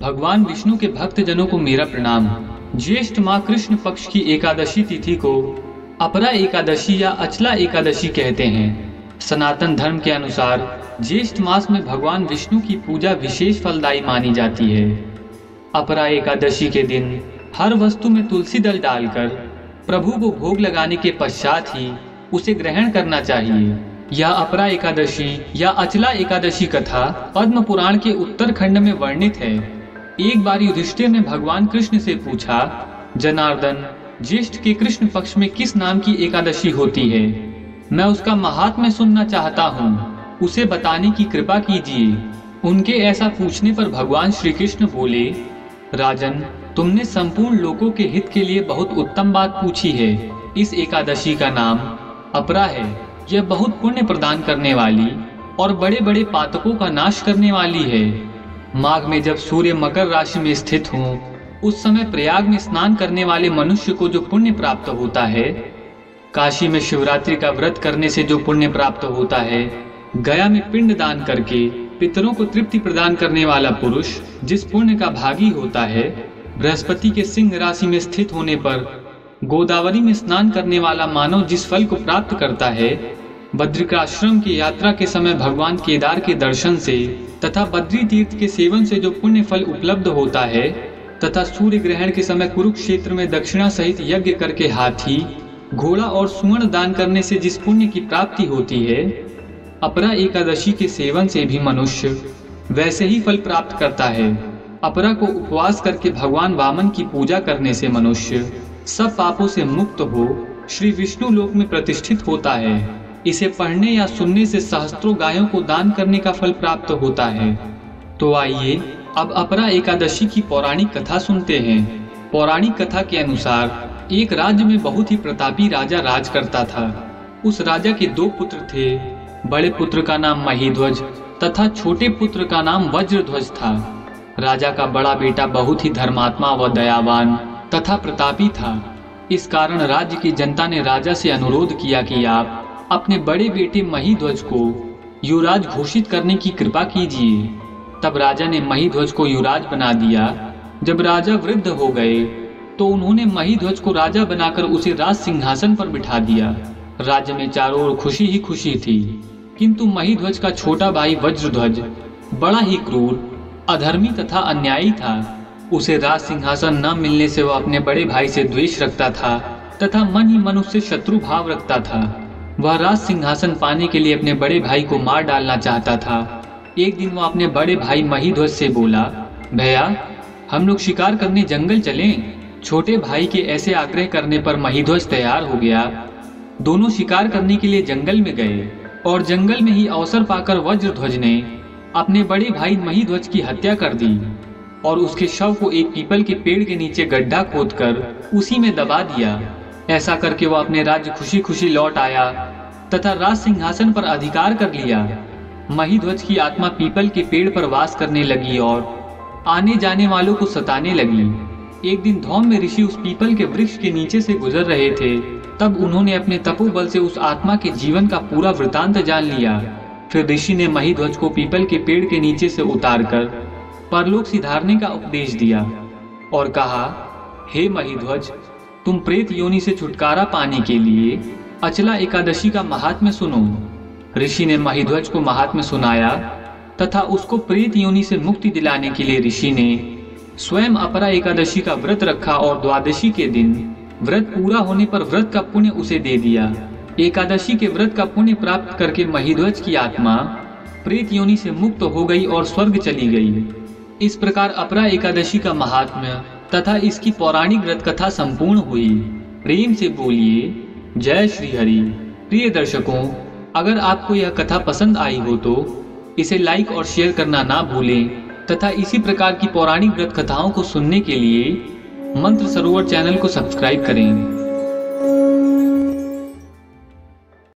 भगवान विष्णु के भक्त जनों को मेरा प्रणाम। ज्येष्ठ माह कृष्ण पक्ष की एकादशी तिथि को अपरा एकादशी या अचला एकादशी कहते हैं। सनातन धर्म के अनुसार ज्येष्ठ मास में भगवान विष्णु की पूजा विशेष फलदायी मानी जाती है। अपरा एकादशी के दिन हर वस्तु में तुलसी दल डालकर प्रभु को भोग लगाने के पश्चात ही उसे ग्रहण करना चाहिए। यह अपरा एकादशी या अचला एकादशी कथा पद्म पुराण के उत्तरखंड में वर्णित है। एक बार युधिष्ठिर ने भगवान कृष्ण से पूछा, जनार्दन, ज्येष्ठ के कृष्ण पक्ष में किस नाम की एकादशी होती है? मैं उसका महात्म्य सुनना चाहता हूँ, उसे बताने की कृपा कीजिए। उनके ऐसा पूछने पर भगवान श्री कृष्ण बोले, राजन, तुमने संपूर्ण लोगों के हित के लिए बहुत उत्तम बात पूछी है। इस एकादशी का नाम अपरा है। यह बहुत पुण्य प्रदान करने वाली और बड़े बड़े पातकों का नाश करने वाली है। माघ में जब सूर्य मकर राशि में स्थित हो, उस समय प्रयाग में स्नान करने वाले मनुष्य को जो पुण्य प्राप्त होता है, काशी में शिवरात्रि का व्रत करने से जो पुण्य प्राप्त होता है, गया में पिंड दान करके पितरों को तृप्ति प्रदान करने वाला पुरुष जिस पुण्य का भागी होता है, बृहस्पति के सिंह राशि में स्थित होने पर गोदावरी में स्नान करने वाला मानव जिस फल को प्राप्त करता है, बद्रिकाश्रम की यात्रा के समय भगवान केदार के दर्शन से तथा बद्री तीर्थ के सेवन से जो पुण्य फल उपलब्ध होता है, तथा सूर्य ग्रहण के समय कुरुक्षेत्र में दक्षिणा सहित यज्ञ करके हाथी, घोड़ा और सुवर्ण दान करने से जिस पुण्य की प्राप्ति होती है, अपरा एकादशी के सेवन से भी मनुष्य वैसे ही फल प्राप्त करता है। अपरा को उपवास करके भगवान वामन की पूजा करने से मनुष्य सब पापों से मुक्त हो श्री विष्णु लोक में प्रतिष्ठित होता है। इसे पढ़ने या सुनने से सहस्त्रों गायों को दान करने का फल प्राप्त होता है। तो आइए अब अपरा एकादशी की पौराणिक कथा सुनते हैं। पौराणिक कथा के अनुसार एक राज्य में बहुत ही प्रतापी राजा राज करता था। उस राजा के दो पुत्र थे। बड़े पुत्र का नाम महीध्वज तथा छोटे पुत्र का नाम वज्रध्वज था। राजा का बड़ा बेटा बहुत ही धर्मात्मा व दयावान तथा प्रतापी था। इस कारण राज्य की जनता ने राजा से अनुरोध किया कि आप अपने बड़े बेटे महीध्वज को युवराज घोषित करने की कृपा कीजिए। तब राजा ने महीध्वज को युवराज बना दिया। जब राजा वृद्ध हो गए तो उन्होंने महीध्वज को राजा बनाकर उसे राज सिंहासन पर बिठा दिया। राज्य में चारों ओर खुशी ही खुशी थी, किंतु महीध्वज का छोटा भाई वज्रध्वज बड़ा ही क्रूर, अधर्मी तथा अन्यायी था। उसे राज सिंहासन न मिलने से वह अपने बड़े भाई से द्वेष रखता था तथा मन ही मन उससे शत्रु भाव रखता था। वह राज सिंहासन पाने के लिए अपने बड़े भाई को मार डालना चाहता था। एक दिन वह अपने बड़े भाई महीध्वज से बोला, भैया, हम लोग शिकार करने जंगल चलें। छोटे भाई के ऐसे आग्रह करने पर महीध्वज तैयार हो गया। दोनों शिकार करने के लिए जंगल में गए और जंगल में ही अवसर पाकर वज्रध्वज ने अपने बड़े भाई महीध्वज की हत्या कर दी और उसके शव को एक पीपल के पेड़ के नीचे गड्ढा खोदकर उसी में दबा दिया। ऐसा करके वह अपने राज्य खुशी खुशी लौट आया तथा राज सिंहासन पर अधिकार कर लिया। महीध्वज की आत्मा पीपल के पेड़ पर वास करने लगी और आने जाने वालों को सताने लगी। एक दिन धौम्य ऋषि उस पीपल के वृक्ष के नीचे से गुजर रहे थे। तब उन्होंने अपने तपोबल से उस आत्मा के जीवन का पूरा वृतांत जान लिया। फिर ऋषि ने महीध्वज को पीपल के पेड़ के नीचे से उतारकर परलोक सिधारने का उपदेश दिया और कहा, हे महीध्वज, तुम प्रेत योनि से छुटकारा पाने के लिए अचला एकादशी का महात्म्य सुनो। ऋषि ने महीध्वज को महात्म्य सुनाया तथा उसको प्रेत योनि से मुक्ति दिलाने के लिए ऋषि ने स्वयं अपरा एकादशी का व्रत रखा और द्वादशी के दिन व्रत पूरा होने पर व्रत का पुण्य उसे दे दिया। एकादशी के व्रत का पुण्य प्राप्त करके महीध्वज की आत्मा प्रेत योनि से मुक्त हो गई और स्वर्ग चली गई। इस प्रकार अपरा एकादशी का महात्म्य तथा इसकी पौराणिक व्रत कथा संपूर्ण हुई। प्रेम से बोलिए जय श्री हरि। प्रिय दर्शकों, अगर आपको यह कथा पसंद आई हो तो इसे लाइक और शेयर करना ना भूलें तथा इसी प्रकार की पौराणिक व्रत कथाओं को सुनने के लिए मंत्र सरोवर चैनल को सब्सक्राइब करें।